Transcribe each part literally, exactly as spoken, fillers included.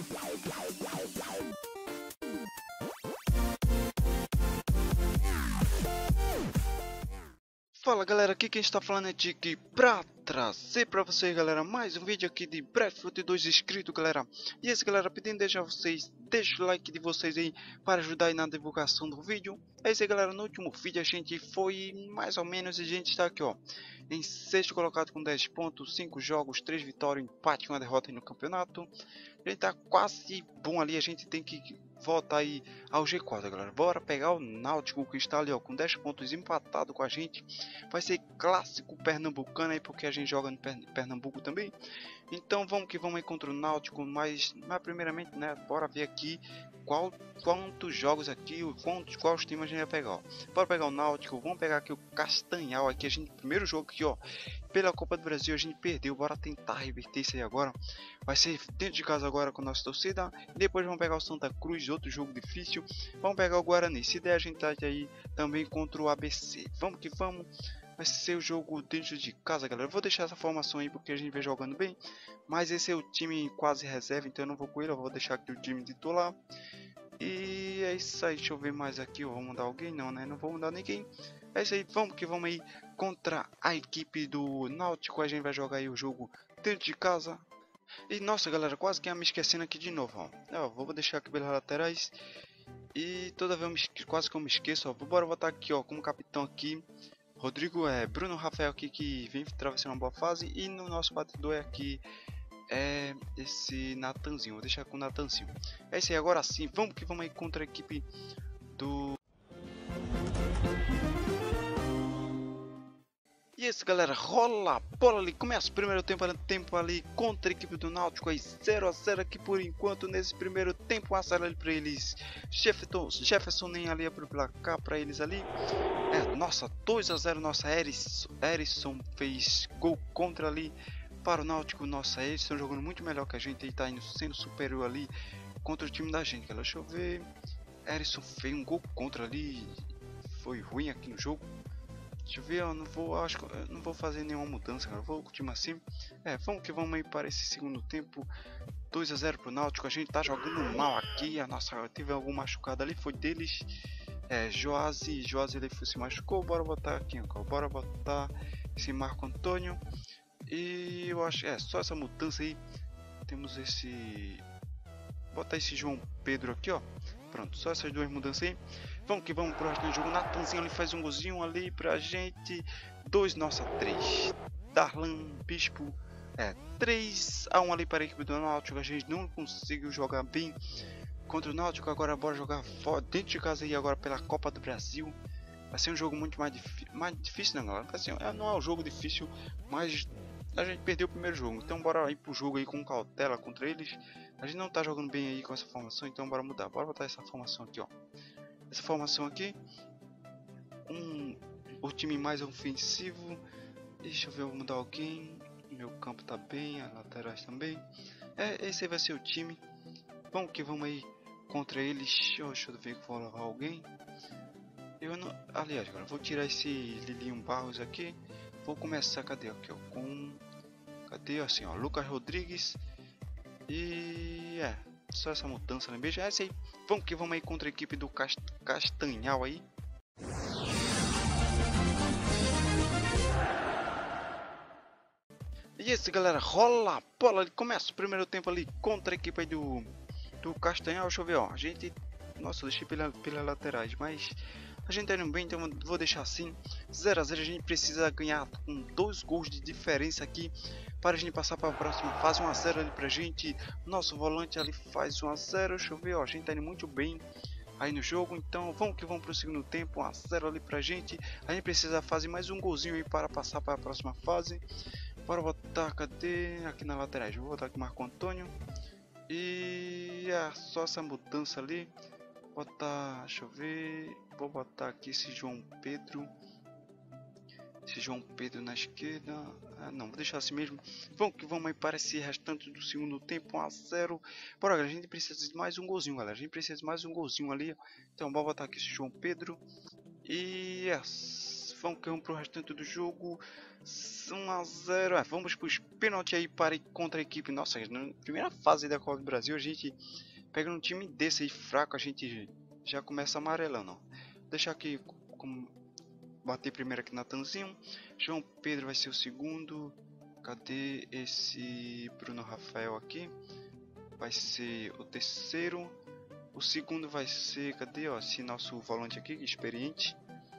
Fala galera, aqui quem está falando é Dick pra trazer pra vocês, galera, mais um vídeo aqui de Breadfruit dois inscrito, galera. E esse, galera, pedindo deixar vocês, deixa o like de vocês aí para ajudar aí na divulgação do vídeo. É isso aí, galera, no último vídeo a gente foi mais ou menos, a gente está aqui, ó, em sexto colocado com dez pontos, cinco jogos, três vitórias, empate e uma derrota aí no campeonato. A gente tá quase bom ali, a gente tem que voltar aí ao G quatro, galera. Bora pegar o Náutico, que está ali, ó, com dez pontos, empatado com a gente. Vai ser clássico pernambucano aí, porque a gente joga no Pernambuco também. Então vamos que vamos aí contra o Náutico, mas, mas primeiramente, né, bora ver aqui qual, quantos jogos aqui, quantos, quais times a gente vai pegar, ó. Bora pegar o Náutico, vamos pegar aqui o Castanhal, aqui a gente, primeiro jogo aqui, ó, pela Copa do Brasil a gente perdeu, bora tentar reverter isso aí agora. Vai ser dentro de casa agora com a nossa torcida, e depois vamos pegar o Santa Cruz, outro jogo difícil. Vamos pegar o Guarani, se der a gente tá aí também contra o A B C, vamos que vamos. Vai ser o jogo dentro de casa, galera. Eu vou deixar essa formação aí porque a gente vem jogando bem. Mas esse é o time quase reserva, então eu não vou com ele. Eu vou deixar aqui o time titular. E é isso aí. Deixa eu ver mais aqui. Eu vou mudar alguém? Não, né? Não vou mudar ninguém. É isso aí. Vamos que vamos aí contra a equipe do Náutico. A gente vai jogar aí o jogo dentro de casa. E nossa, galera, quase que ia me esquecendo aqui de novo, ó. Eu vou deixar aqui pelas laterais. E toda vez eu me, quase que eu me esqueço, ó. Bora botar aqui, ó, como capitão aqui Rodrigo, é Bruno Rafael aqui, que vem atravessando uma boa fase. E no nosso batedor é aqui é esse Natanzinho. Vou deixar com o Natanzinho. É isso aí, agora sim. Vamos que vamos aí contra a equipe do... E esse, galera, rola a bola ali. Começa o primeiro tempo, tempo ali contra a equipe do Náutico. Aí zero a zero aqui por enquanto nesse primeiro tempo. um a zero ali para eles. Jefferson, Jefferson nem ali abriu o placar para eles ali. É, nossa, dois a zero, nossa, Erisson, Erisson fez gol contra ali para o Náutico. Nossa, eles estão jogando muito melhor que a gente e tá indo sendo superior ali contra o time da gente, galera. Deixa eu ver. Erisson fez um gol contra ali, foi ruim aqui no jogo. Deixa eu ver, eu não vou, acho que eu não vou fazer nenhuma mudança, cara. Eu vou com o time assim. É, vamos que vamos aí para esse segundo tempo. dois a zero pro Náutico. A gente tá jogando mal aqui. A nossa, teve algum machucado ali, foi deles. É, Joasi, Joasi ele se machucou. Bora botar aqui, ó. Bora botar esse Marco Antônio. E eu acho, é, só essa mudança aí. Temos esse, botar esse João Pedro aqui, ó. Pronto, só essas duas mudanças aí. Vamos que vamos pro resto do jogo. Natanzinho ali faz um golzinho ali pra gente. dois, nossa, três. Darlan Bispo. É, três a um ali para a equipe do Náutico. A gente não conseguiu jogar bem contra o Náutico. Agora bora jogar fora, dentro de casa aí agora pela Copa do Brasil. Vai ser um jogo muito mais, mais difícil, não, galera. Assim, não é um jogo difícil, mas a gente perdeu o primeiro jogo. Então bora ir pro jogo aí com cautela contra eles. A gente não tá jogando bem aí com essa formação, então bora mudar. Bora botar essa formação aqui, ó. Essa formação aqui. Um, o time mais ofensivo. Deixa eu ver, eu vou mudar alguém. Meu campo tá bem, as laterais também. É, esse aí vai ser o time. Vamos que vamos aí contra eles. Deixa eu ver que vou levar alguém. Eu não, aliás, agora vou tirar esse Lilinho Barros aqui. Vou começar, cadê aqui, ó, com, cadê assim, ó, Lucas Rodrigues. E é, só essa mudança, né? Beijo, é esse aí. Vamos que vamos aí contra a equipe do Cast Castanhal aí. E esse, galera, rola a bola, ele começa o primeiro tempo ali contra a equipe aí do, do Castanhal. Deixa eu ver, ó, a gente, nossa, eu deixei pela, pelas laterais, mas a gente tá indo bem, então vou deixar assim. zero a zero, a gente precisa ganhar com dois gols de diferença aqui para a gente passar para a próxima fase. um a zero ali pra gente. Nosso volante ali faz um a zero. Deixa eu ver, ó, a gente tá indo muito bem aí no jogo, então vamos que vamos pro segundo tempo. um a zero ali pra gente. A gente precisa fazer mais um golzinho aí para passar para a próxima fase. Bora botar, cadê? Aqui na lateral, vou botar aqui Marco Antônio. E é só essa mudança ali. Botar, deixa eu ver, vou botar aqui esse João Pedro, esse João Pedro na esquerda. Ah, não, vou deixar assim mesmo. Vamos que vamos aí para esse restante do segundo tempo. um a zero. Bora, galera, a gente precisa de mais um golzinho, galera, a gente precisa de mais um golzinho ali. Então bora botar aqui esse João Pedro. E yes, vamos que vamos pro restante do jogo. um a zero. É, vamos para os pênaltis aí para contra a equipe. Nossa, na primeira fase da Copa do Brasil, a gente pega um time desse aí fraco, a gente já começa amarelando. Ó. Deixar aqui como bater primeiro aqui Natanzinho. João Pedro vai ser o segundo. Cadê esse Bruno Rafael aqui? Vai ser o terceiro. O segundo vai ser, cadê, ó, esse nosso volante aqui, experiente.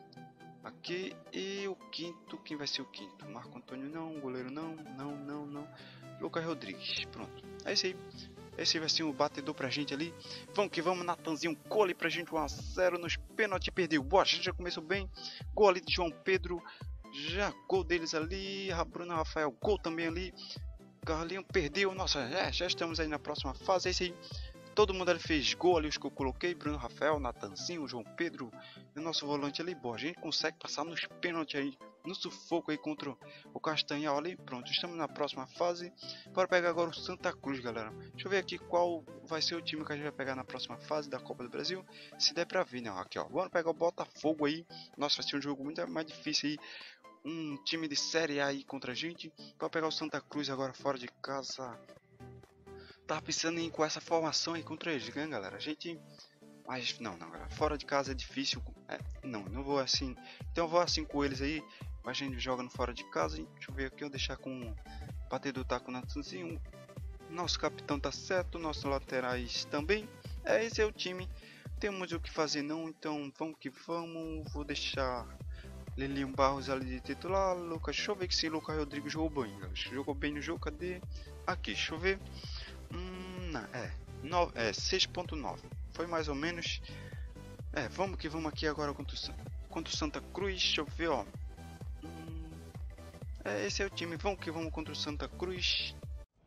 Aqui, e o quinto, quem vai ser o quinto? Marco Antônio não, goleiro não, não, não, não. Lucas Rodrigues, pronto. É esse aí. Esse vai ser o batedor pra gente ali. Vamos que vamos, Natanzinho, gol ali pra gente, um a zero nos pênaltis, perdeu. Boa, a gente já começou bem. Gol ali de João Pedro. Já gol deles ali. Bruno Rafael, gol também ali. Carlinho perdeu. Nossa, é, já estamos aí na próxima fase. É esse aí. Todo mundo ali fez gol ali, os que eu coloquei. Bruno Rafael, Natanzinho, João Pedro. E o nosso volante ali. Boa, a gente consegue passar nos pênaltis aí. No sufoco aí contra o Castanhal ali. Pronto, estamos na próxima fase. Bora pegar agora o Santa Cruz, galera. Deixa eu ver aqui qual vai ser o time que a gente vai pegar na próxima fase da Copa do Brasil. Se der pra ver, né? Aqui, ó. Vamos pegar o Botafogo aí. Nossa, vai ser um jogo muito mais difícil aí. Um time de Série A aí contra a gente. Bora pegar o Santa Cruz agora fora de casa. Tá pensando em ir com essa formação aí contra eles, né, galera? A gente... Mas não, não, galera. Fora de casa é difícil. É, não, não vou assim. Então eu vou assim com eles aí. A gente joga no fora de casa. Deixa eu ver aqui, eu deixar com o batedor tá com o Natanzinho. Nosso capitão tá certo, nossos laterais também. É, esse é o time. Temos o que fazer não, então vamos que vamos. Vou deixar Lilian Barros ali de titular. Lucas, deixa eu ver que se Lucas Rodrigues jogou bem, galera. Jogou bem no jogo, cadê? Aqui, deixa eu ver. Hum, não, é, é seis ponto nove. Foi mais ou menos. É, vamos que vamos aqui agora contra o, contra o Santa Cruz. Deixa eu ver, ó. Hum, é, esse é o time. Vamos que vamos contra o Santa Cruz.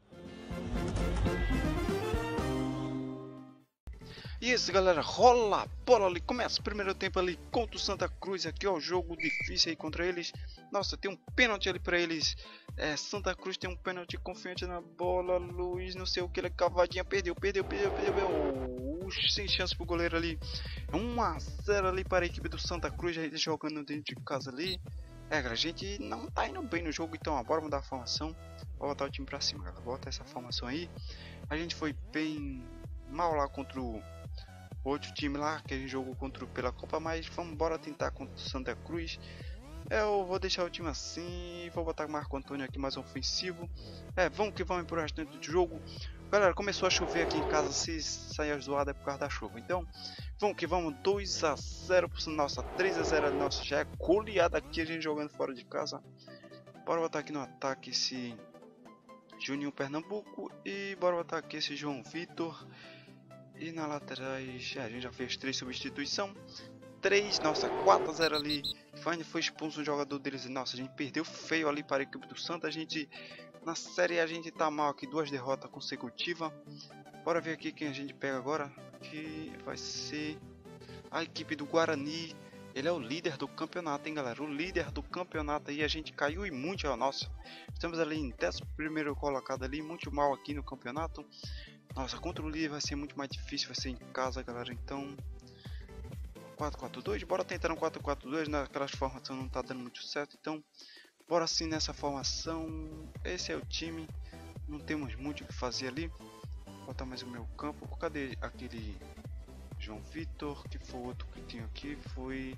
E isso, galera, rola a bola ali, começa o primeiro tempo ali contra o Santa Cruz, aqui ó, jogo difícil aí contra eles. Nossa, tem um pênalti ali pra eles, é, Santa Cruz tem um pênalti confiante na bola, Luiz, não sei o que, ele cavadinha, perdeu, perdeu, perdeu, perdeu, perdeu. Sem chance pro goleiro ali, um a zero ali para a equipe do Santa Cruz, aí jogando dentro de casa ali. É, galera, a gente não tá indo bem no jogo, então ó, bora mudar a formação, vou botar o time pra cima, galera, bota essa formação aí. A gente foi bem mal lá contra o outro time lá que a gente jogou contra pela Copa, mas vamos embora tentar contra o Santa Cruz. Eu vou deixar o time assim, vou botar o Marco Antônio aqui mais ofensivo. É, vamos que vamos pro restante do jogo. Galera, começou a chover aqui em casa, se sair zoada é por causa da chuva. Então, vamos que vamos, dois a zero pro nossa, três a zero nossa, já é goleada aqui a gente jogando fora de casa. Bora botar aqui no ataque esse Juninho Pernambuco e bora botar aqui esse João Vitor. E na laterais, é, a gente já fez três substituições. três, nossa, quatro a zero ali. Fanny foi expulso um jogador deles. Nossa, a gente perdeu feio ali para a equipe do Santa. A gente, na série, a gente tá mal aqui. Duas derrotas consecutivas. Bora ver aqui quem a gente pega agora. Que vai ser a equipe do Guarani. Ele é o líder do campeonato, hein, galera? O líder do campeonato aí. A gente caiu e muito, ó, nossa. Estamos ali em décimo primeiro colocado ali. Muito mal aqui no campeonato. Nossa, contra o líder vai ser muito mais difícil, vai ser em casa, galera, então quatro quatro dois, bora tentar um quatro quatro dois, naquelas formações não tá dando muito certo, então bora sim nessa formação, esse é o time, não temos muito o que fazer ali, vou botar mais o meu campo, cadê aquele João Vitor, que foi o outro que tinha aqui, foi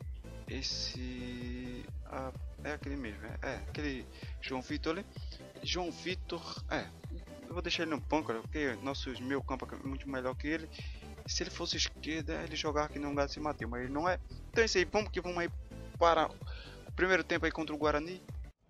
esse, ah, é aquele mesmo, é, é aquele João Vitor ali, João Vitor, é, eu vou deixar ele no banco, porque nosso meu campo é muito melhor que ele. Se ele fosse esquerda, ele jogava aqui no lugar de se matar, mas ele não é. Então é isso aí, vamos que vamos aí para o primeiro tempo aí contra o Guarani.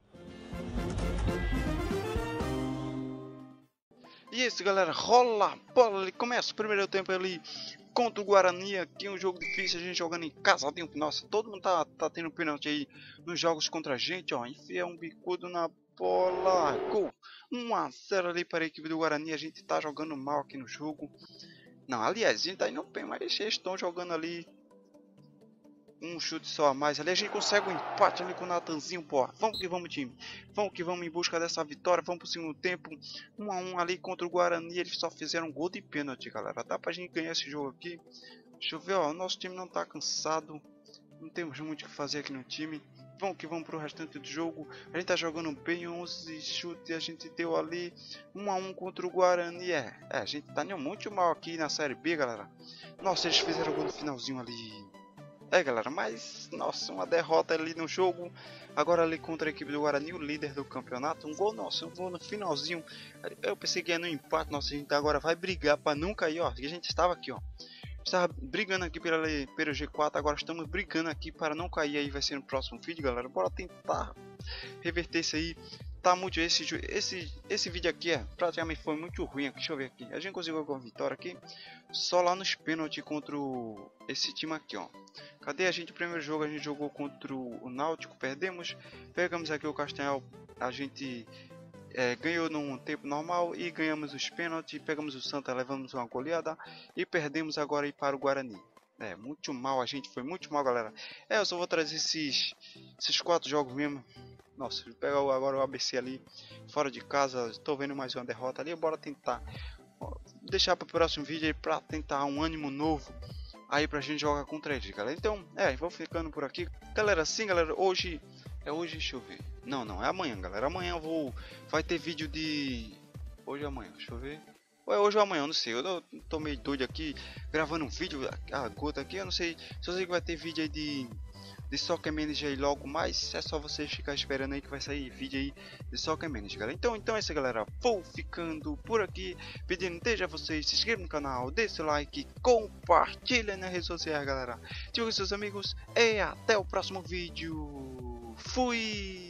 E isso, galera, rola a bola ali, começa o primeiro tempo ali contra o Guarani, aqui um jogo difícil, a gente jogando em casa, nossa, todo mundo tá, tá tendo pênalti aí nos jogos contra a gente, ó, enfia um bicudo na bola, gol, um a zero ali para a equipe do Guarani, a gente tá jogando mal aqui no jogo, não, aliás, a gente tá indo bem, mas eles estão jogando ali um chute só a mais ali, a gente consegue um empate ali com o Natanzinho, pô, vamos que vamos, time, vamos que vamos em busca dessa vitória, vamos pro segundo tempo, um a um ali contra o Guarani, eles só fizeram um gol de pênalti, galera, dá pra gente ganhar esse jogo aqui. Deixa eu ver, ó, o nosso time não tá cansado, não temos muito o que fazer aqui no time, vamos que vamos pro restante do jogo. A gente tá jogando bem, onze chutes, a gente deu ali um a um contra o Guarani. É, é a gente tá muito mal aqui na Série B, galera. Nossa, eles fizeram gol no finalzinho ali. É, galera, mas, nossa, uma derrota ali no jogo. Agora ali contra a equipe do Guarani, o líder do campeonato. Um gol, nossa, um gol no finalzinho. Eu pensei que ia no empate, nossa, a gente agora vai brigar pra não cair, ó. A gente estava aqui, ó. Estava brigando aqui pela, pelo G quatro, agora estamos brigando aqui para não cair. Aí vai ser no próximo vídeo, galera. Bora tentar reverter isso aí. Tá muito esse esse esse vídeo aqui é praticamente foi muito ruim aqui. Deixa eu ver aqui. A gente conseguiu alguma vitória aqui só lá nos pênaltis contra o, esse time aqui, ó. Cadê a gente? Primeiro jogo a gente jogou contra o Náutico, perdemos. Pegamos aqui o Castanhal, a gente é, ganhou num tempo normal e ganhamos os pênaltis. Pegamos o Santa, levamos uma goleada e perdemos agora aí para o Guarani. É, muito mal, a gente foi muito mal, galera. É, eu só vou trazer esses esses quatro jogos mesmo. Nossa, ele pega agora o A B C ali, fora de casa, estou vendo mais uma derrota ali, bora tentar deixar para o próximo vídeo aí, para tentar um ânimo novo aí pra gente jogar contra eles, galera. Então, é, vou ficando por aqui. Galera, sim, galera, hoje, é hoje, deixa eu ver. Não, não, é amanhã, galera, amanhã eu vou, vai ter vídeo de, hoje ou amanhã, deixa eu ver. Ou é hoje ou amanhã, eu não sei, eu tô meio doido aqui, gravando um vídeo, a gota aqui, eu não sei, só sei que vai ter vídeo aí de... de Soccer Manager aí logo mais, é só vocês ficar esperando aí que vai sair vídeo aí de Soccer Manager, galera. Então, então é isso, galera, vou ficando por aqui, pedindo desde a vocês, se inscrevam no canal, deixe o like, compartilha nas redes sociais, galera. Tchau com seus amigos e até o próximo vídeo. Fui!